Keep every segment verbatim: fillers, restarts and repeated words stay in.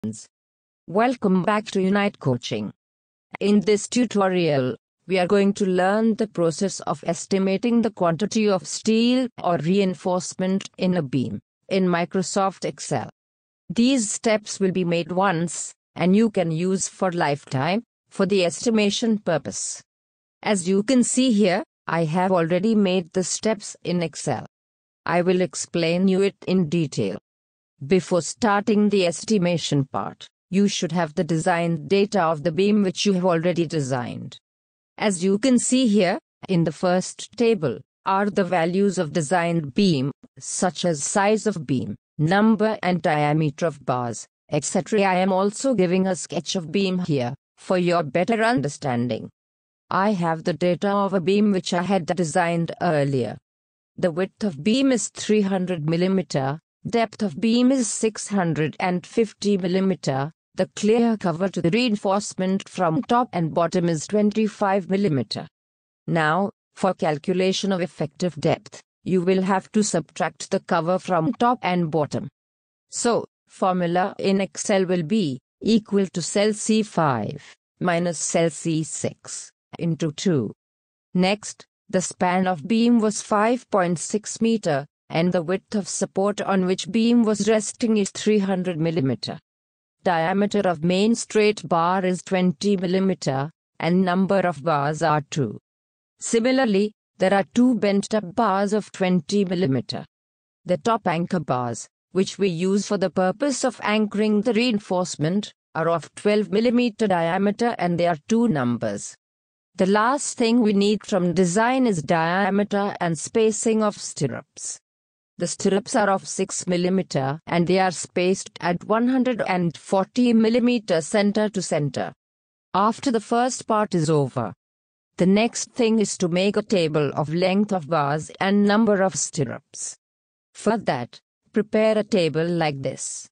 Welcome back to Unite Coaching. In this tutorial, we are going to learn the process of estimating the quantity of steel or reinforcement in a beam in Microsoft Excel. These steps will be made once, and you can use for lifetime for the estimation purpose. As you can see here, I have already made the steps in Excel. I will explain you it in detail. Before starting the estimation part, you should have the designed data of the beam which you have already designed. As you can see here, in the first table, are the values of designed beam, such as size of beam, number and diameter of bars, et cetera. I am also giving a sketch of beam here, for your better understanding. I have the data of a beam which I had designed earlier. The width of beam is three hundred millimeters, depth of beam is six hundred fifty millimeters, the clear cover to the reinforcement from top and bottom is twenty-five millimeters. Now, for calculation of effective depth, you will have to subtract the cover from top and bottom. So, formula in Excel will be equal to cell C five minus cell C six into two. Next, the span of beam was five point six meters, and the width of support on which beam was resting is three hundred millimeters. Diameter of main straight bar is twenty millimeters, and number of bars are two. Similarly, there are two bent-up bars of twenty millimeters. The top anchor bars, which we use for the purpose of anchoring the reinforcement, are of twelve millimeters diameter and they are two numbers. The last thing we need from design is diameter and spacing of stirrups. The stirrups are of six millimeters and they are spaced at one hundred forty millimeters center to center. After the first part is over, the next thing is to make a table of length of bars and number of stirrups. For that, prepare a table like this.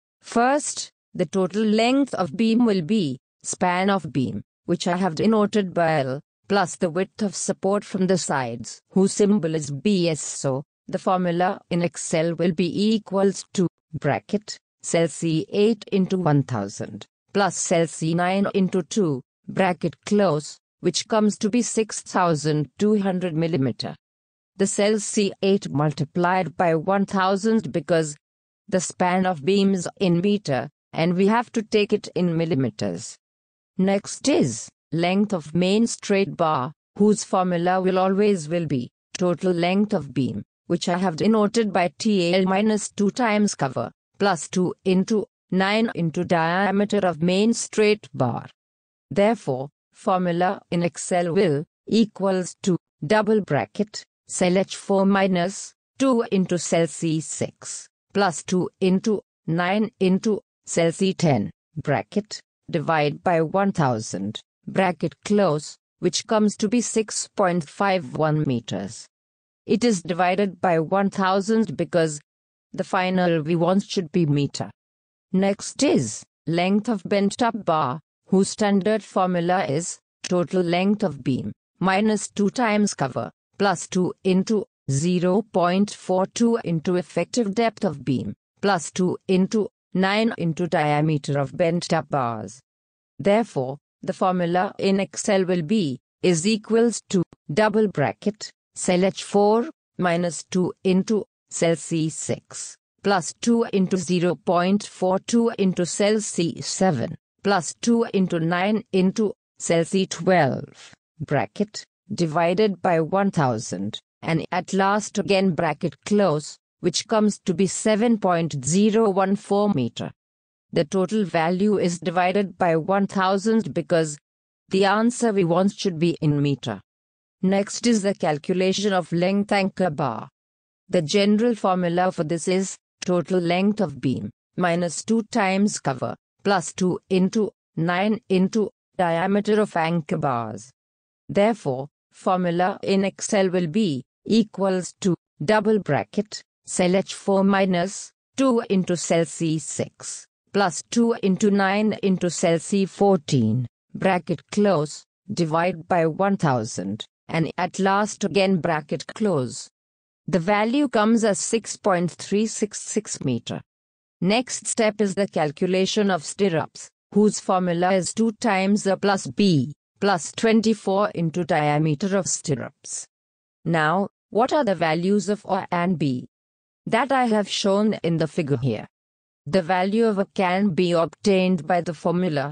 First, the total length of beam will be span of beam, which I have denoted by L, plus the width of support from the sides, whose symbol is B S. So, the formula in Excel will be equals to bracket cell C eight into one thousand plus cell C nine into two bracket close, which comes to be six thousand two hundred millimeters. The cell C eight multiplied by one thousand because the span of beam is in meter and we have to take it in millimeters. Next is length of main straight bar, whose formula will always will be total length of beam, which I have denoted by T L minus two times cover, plus two into nine into diameter of main straight bar. Therefore, formula in Excel will equals to double bracket cell H four minus two into cell C six plus two into nine into cell C ten bracket divide by one thousand bracket close, which comes to be six point five one meters. It is divided by one thousand because the final we want should be meter. Next is length of bent up bar, whose standard formula is total length of beam minus two times cover plus two into zero point four two into effective depth of beam plus two into nine into diameter of bent up bars. Therefore, the formula in Excel will be is equals to double bracket cell H four minus two into cell C six plus two into zero point four two into cell C seven plus two into nine into cell C twelve bracket divided by one thousand, and at last again bracket close, which comes to be seven point zero one four meter. The total value is divided by one thousand because the answer we want should be in meter. Next is the calculation of length anchor bar. The general formula for this is total length of beam minus two times cover plus two into nine into diameter of anchor bars. Therefore, formula in Excel will be equals to double bracket cell H four minus two into cell C six plus two into nine into cell C fourteen bracket close divide by one thousand, and at last again bracket close. The value comes as six point three six six meter. Next step is the calculation of stirrups, whose formula is two times A plus B, plus twenty-four into diameter of stirrups. Now, what are the values of A and B? That I have shown in the figure here. The value of A can be obtained by the formula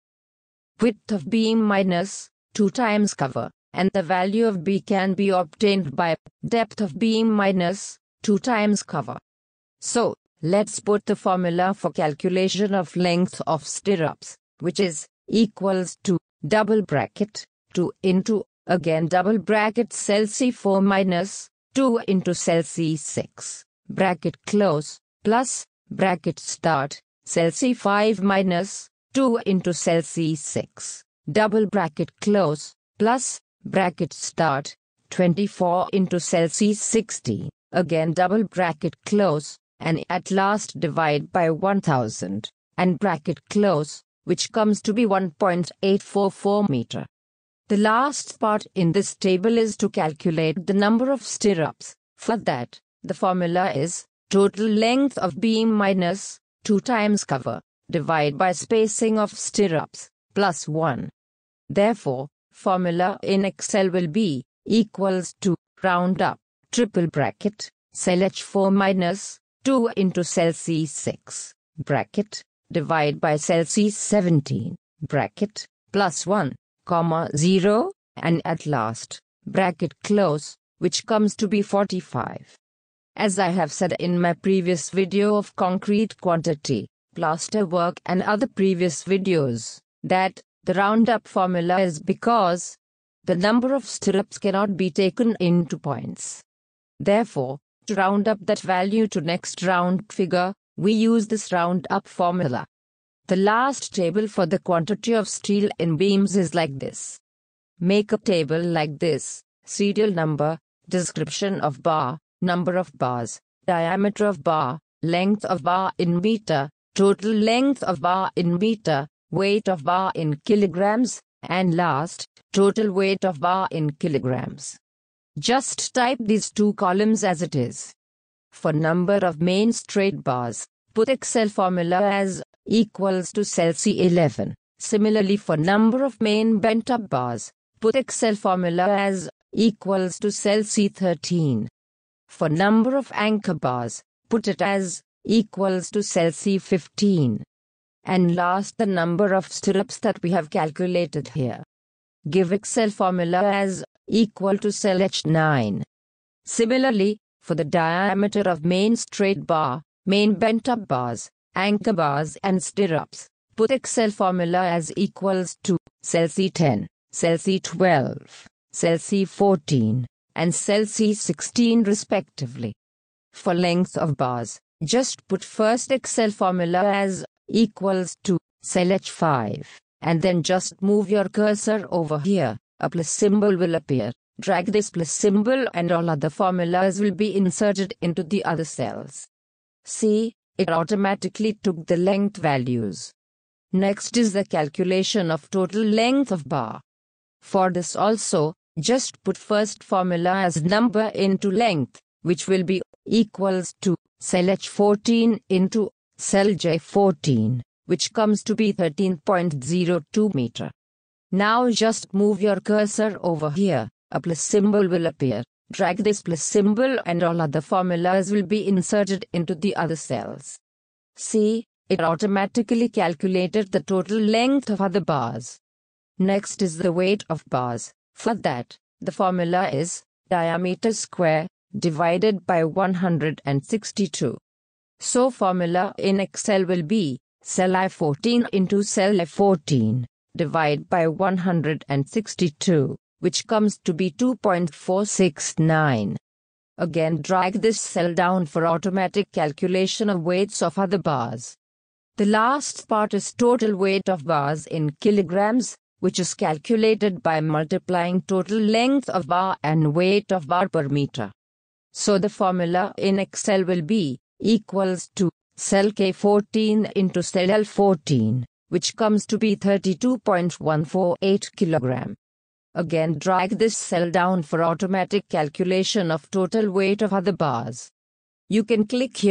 width of beam minus two times cover, and the value of B can be obtained by depth of beam minus two times cover. So, let's put the formula for calculation of length of stirrups, which is equals to double bracket two into again double bracket cell C four minus two into cell C six, bracket close, plus bracket start cell C five minus two into cell C six, double bracket close, plus bracket start twenty-four into cell C sixty, again double bracket close, and at last divide by one thousand, and bracket close, which comes to be one point eight four four meter. The last part in this table is to calculate the number of stirrups. For that, the formula is total length of beam minus two times cover, divide by spacing of stirrups, plus one. Therefore, formula in Excel will be equals to round up, triple bracket, cell H four minus two into cell C six, bracket, divide by cell C seventeen, bracket, plus one, comma zero, and at last, bracket close, which comes to be forty-five. As I have said in my previous video of concrete quantity, plaster work and other previous videos, that the round-up formula is because the number of stirrups cannot be taken into points. Therefore, to round up that value to next round figure, we use this round-up formula. The last table for the quantity of steel in beams is like this. Make a table like this: serial number, description of bar, number of bars, diameter of bar, length of bar in meter, total length of bar in meter, weight of bar in kilograms, and last, total weight of bar in kilograms. Just type these two columns as it is. For number of main straight bars, put Excel formula as equals to cell C eleven. Similarly, for number of main bent up bars, put Excel formula as equals to cell C thirteen. For number of anchor bars, put it as equals to cell C fifteen. And last, the number of stirrups that we have calculated here. Give Excel formula as equal to cell H nine. Similarly, for the diameter of main straight bar, main bent up bars, anchor bars and stirrups, put Excel formula as equals to cell C ten, cell C twelve, cell C fourteen, and cell C sixteen respectively. For length of bars, just put first Excel formula as equals to cell H five, and then just move your cursor over here. A plus symbol will appear. Drag this plus symbol and all other formulas will be inserted into the other cells. See, it automatically took the length values. Next is the calculation of total length of bar. For this also, just put first formula as number into length, which will be equals to cell H fourteen into cell J fourteen, which comes to be thirteen point zero two meter. Now just move your cursor over here. A plus symbol will appear. Drag this plus symbol and all other formulas will be inserted into the other cells. See, it automatically calculated the total length of other bars. Next is the weight of bars. For that, the formula is diameter square divided by one hundred sixty-two. So formula in Excel will be cell I fourteen into cell F fourteen, divide by one hundred sixty-two, which comes to be two point four six nine. Again drag this cell down for automatic calculation of weights of other bars. The last part is total weight of bars in kilograms, which is calculated by multiplying total length of bar and weight of bar per meter. So the formula in Excel will be equals to cell K fourteen into cell L fourteen, which comes to be thirty-two point one four eight kilogram. Again drag this cell down for automatic calculation of total weight of other bars. You can click here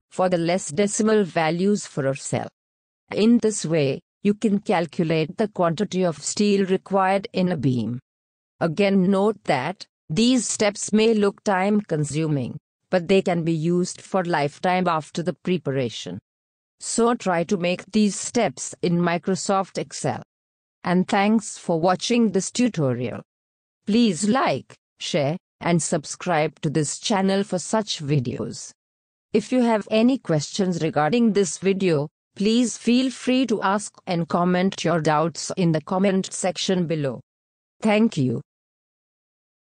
for the less decimal values for a cell. In this way, you can calculate the quantity of steel required in a beam. Again, note that these steps may look time-consuming, but they can be used for lifetime after the preparation. So try to make these steps in Microsoft Excel. And thanks for watching this tutorial. Please like, share, and subscribe to this channel for such videos. If you have any questions regarding this video, please feel free to ask and comment your doubts in the comment section below. Thank you.